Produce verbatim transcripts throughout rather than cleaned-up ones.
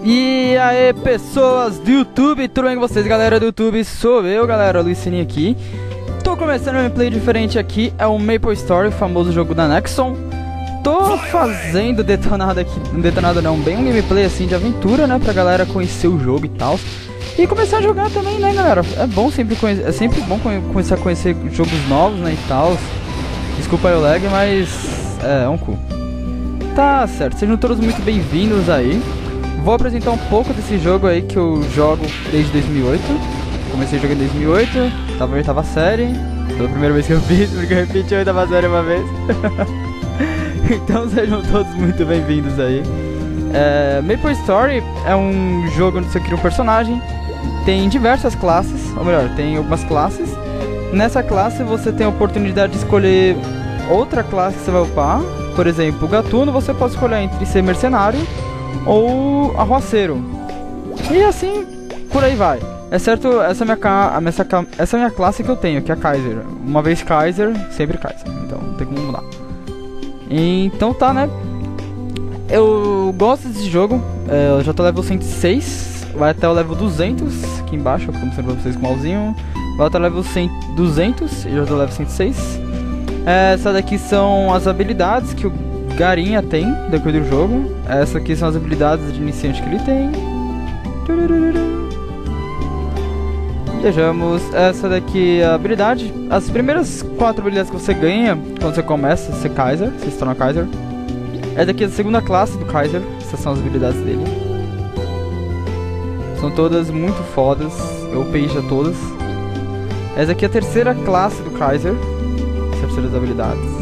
E aí, pessoas do YouTube, tudo bem com vocês, galera do YouTube? Sou eu, galera, Luizinho aqui. Tô começando um gameplay diferente aqui, é o Maple Story, o famoso jogo da Nexon. Tô fazendo detonado aqui, detonado não, bem um gameplay assim de aventura, né, pra galera conhecer o jogo e tal. E começar a jogar também, né, galera? É bom sempre conhecer, é sempre bom começar a conhecer jogos novos, né, e tal. Desculpa aí o lag, mas é, é um cu. Tá certo, sejam todos muito bem-vindos aí. Vou apresentar um pouco desse jogo aí que eu jogo desde dois mil e oito. Comecei a jogar em dois mil e oito, tava na oitava série. Pela primeira vez que eu fiz, porque eu repeti a oitava série uma vez. Então sejam todos muito bem-vindos aí. é, Maple Story é um jogo onde você cria um personagem. Tem diversas classes, ou melhor, tem algumas classes. Nessa classe você tem a oportunidade de escolher outra classe que você vai upar. Por exemplo, o Gatuno você pode escolher entre ser mercenário ou arruaceiro. E assim, por aí vai. Exceto essa minha, essa, essa minha classe que eu tenho, que é a Kaiser. Uma vez Kaiser, sempre Kaiser. Então não tem como mudar. Então tá, né? Eu gosto desse jogo. é, Eu já tô level cento e seis. Vai até o level duzentos. Aqui embaixo, eu tô mostrando pra vocês com o mauzinho. Vai até o level cem, duzentos. E eu já tô level cento e seis. é, Essa daqui são as habilidades que o Garinha tem depois do jogo. Essas aqui são as habilidades de iniciante que ele tem. Vejamos, essa daqui é a habilidade. As primeiras quatro habilidades que você ganha quando você começa a ser Kaiser, você se torna Kaiser. Essa daqui é a segunda classe do Kaiser, essas são as habilidades dele. São todas muito fodas, eu upei já todas. Essa aqui é a terceira classe do Kaiser, as terceiras habilidades.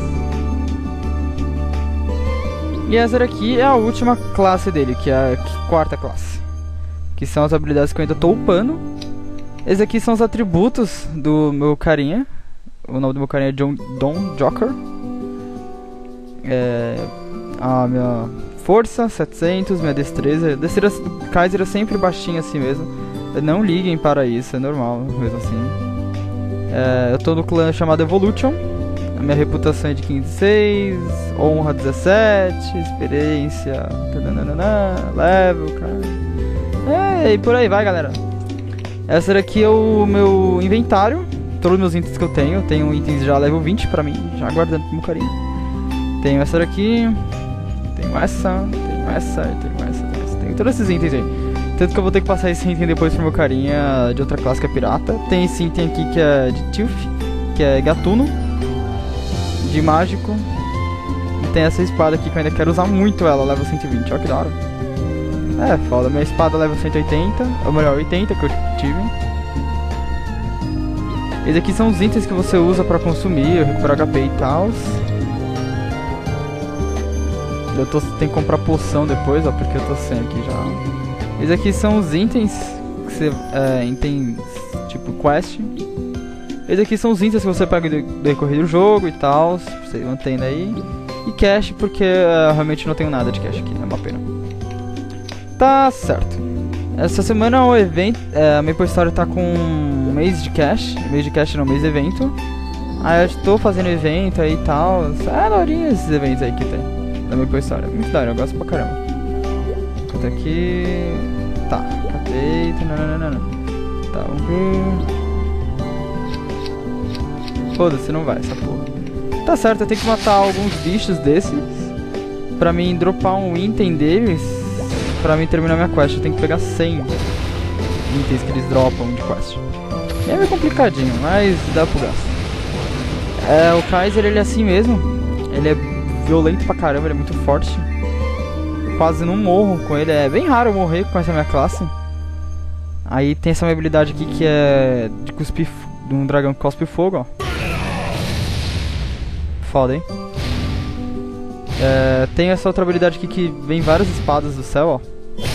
E essa daqui é a última classe dele, que é a quarta classe, que são as habilidades que eu ainda tô upando. Esses aqui são os atributos do meu carinha. O nome do meu carinha é John, Don Joker. É, a minha força, setecentos, minha destreza. A destreza do Kaiser é sempre baixinha assim mesmo. Não liguem para isso, é normal, mesmo assim. É, eu tô no clã chamado Evolution. A minha reputação é de quinze e seis, honra dezessete, experiência, tananana, level, cara. É, e por aí vai, galera. Essa daqui é o meu inventário, todos os meus itens que eu tenho. Eu tenho itens já level vinte pra mim, já guardando pro meu carinho. Tenho essa daqui, tenho essa, tenho essa, tenho essa, tenho essa. Tenho todos esses itens aí. Tanto que eu vou ter que passar esse item depois pro meu carinha de outra classe que é pirata. Tem esse item aqui que é de Tilf, que é Gatuno, de mágico. E tem essa espada aqui que eu ainda quero usar muito ela, level cento e vinte, olha que da hora. É, foda, minha espada level cento e oitenta, ou melhor, oitenta que eu tive. Esses aqui são os itens que você usa pra consumir, recuperar H P e tal. Eu tô, tenho que comprar poção depois, ó, porque eu tô sem aqui já. Esses aqui são os itens que você, é, itens tipo quest. Esses aqui são os itens que você pega do decorrer do jogo e tal, você mantém aí. E cash, porque uh, realmente não tenho nada de cash aqui, é uma pena. Tá certo. Essa semana o evento, é, a Maple Story tá com um mês de cash. Mês de cash não, mês de evento. Aí eu estou fazendo evento aí e tal. É daorinha esses eventos aí que tem da Maple Story. Muito da hora, eu gosto pra caramba. Tá aqui. Tá, catei. Nananana. Tá, vamos ver. Foda-se, não vai essa porra. Tá certo, eu tenho que matar alguns bichos desses pra mim dropar um item deles. Pra mim terminar minha quest, eu tenho que pegar cem itens que eles dropam de quest. É meio complicadinho, mas dá pro gasto. É, o Kaiser, ele é assim mesmo. Ele é violento pra caramba, ele é muito forte. Eu quase não morro com ele, é bem raro eu morrer com essa minha classe. Aí tem essa minha habilidade aqui que é de cuspir, de um dragão que cospe fogo, ó. Foda, hein? É, tem essa outra habilidade aqui que vem várias espadas do céu, ó.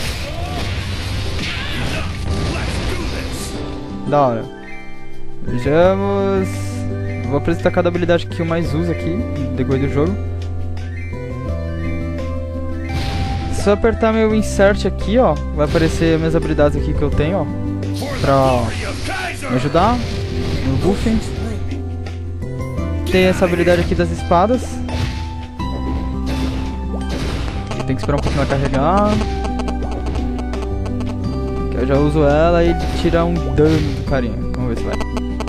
Da hora. Vejamos. Vou apresentar cada habilidade que eu mais uso aqui depois do jogo. Se eu apertar meu insert aqui, ó, vai aparecer minhas habilidades aqui que eu tenho, ó, pra me ajudar no buffing. Tem essa habilidade aqui das espadas. Tem que esperar um pouquinho ela carregar. Que eu já uso ela e tira um dano do carinha. Vamos ver se vai.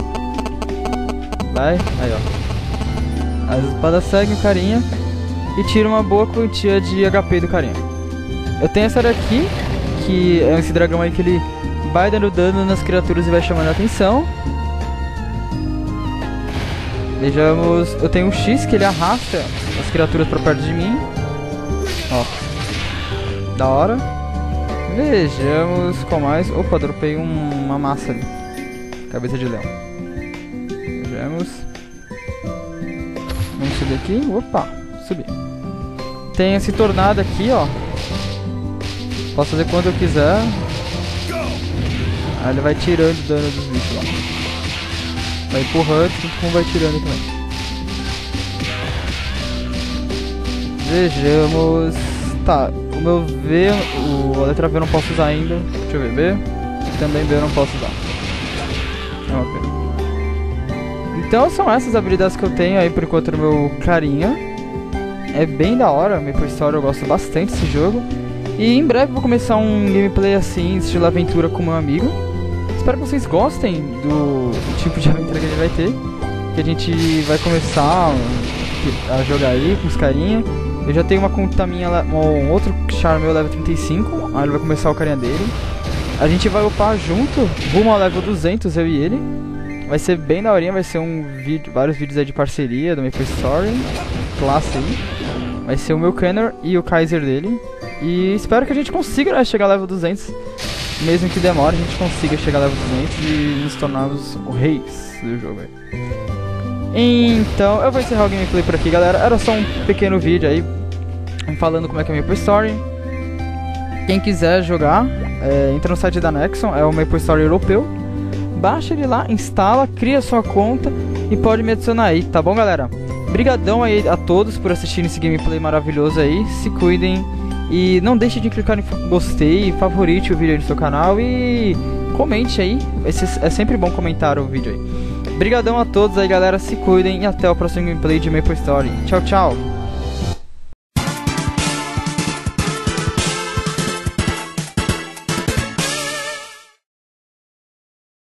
Vai, aí ó. As espadas seguem o carinha e tira uma boa quantia de H P do carinha. Eu tenho essa daqui, que é esse dragão aí que ele vai dando dano nas criaturas e vai chamando a atenção. Vejamos, eu tenho um X que ele arrasta as criaturas pra perto de mim. Ó, da hora. Vejamos qual mais. Opa, dropei um, uma massa ali. Cabeça de leão. Vejamos. Vamos subir aqui. Opa, subir. Tem esse tornado aqui, ó. Posso fazer quando eu quiser. Aí ele vai tirando dano dos bichos lá. Vai empurrando, como vai tirando também. Vejamos. Tá, o meu V, o, a letra V eu não posso usar ainda. Deixa eu ver, B. Também B eu não posso usar. É uma pena. Então são essas habilidades que eu tenho aí por enquanto no meu carinha. É bem da hora, Maple Story, eu gosto bastante desse jogo. E em breve vou começar um gameplay assim, estilo aventura com meu amigo. Espero que vocês gostem do tipo de aventura que a gente vai ter. Que a gente vai começar a jogar aí com os carinha. Eu já tenho uma conta minha, um outro char meu level trinta e cinco. Aí ele vai começar o carinha dele. A gente vai upar junto, rumo ao level duzentos, eu e ele. Vai ser bem daorinha, vai ser um vídeo, vários vídeos aí de parceria do Maple Story. Classe aí. Vai ser o meu Connor e o Kaiser dele. E espero que a gente consiga, né, chegar ao level duzentos. Mesmo que demore, a gente consiga chegar ao level duzentos e nos tornarmos os reis do jogo aí. Então, eu vou encerrar o gameplay por aqui, galera. Era só um pequeno vídeo aí, falando como é que é o Maple Story. Quem quiser jogar, é, entra no site da Nexon, é o Maple Story europeu. Baixa ele lá, instala, cria sua conta e pode me adicionar aí, tá bom, galera? Brigadão aí a todos por assistirem esse gameplay maravilhoso aí. Se cuidem e não deixe de clicar em gostei, favorite o vídeo aí no seu canal e comente aí. Esse é sempre bom comentar o vídeo aí. Brigadão a todos aí, galera, se cuidem e até o próximo gameplay de Maple Story. Tchau, tchau!